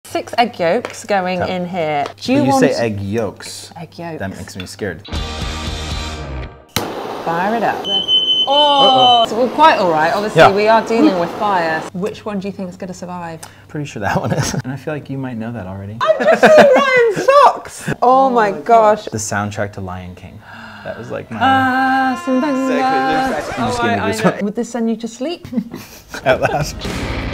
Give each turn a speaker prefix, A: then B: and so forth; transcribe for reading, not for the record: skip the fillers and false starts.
A: 6 egg yolks going in here. Do
B: you
A: want
B: say egg yolks?
A: Egg yolks.
B: That makes me scared.
A: Fire it up. Oh, so we're quite all right. Obviously, we are dealing with fire. Which one do you think is going to survive?
B: Pretty sure that one is. And I feel like you might know that already.
A: I'm just seeing Ryan's socks. Oh my gosh.
B: The soundtrack to Lion King. That was like my...
A: Simba.
B: You just gave me goosebumps.
A: Would this send you to sleep?
B: At last.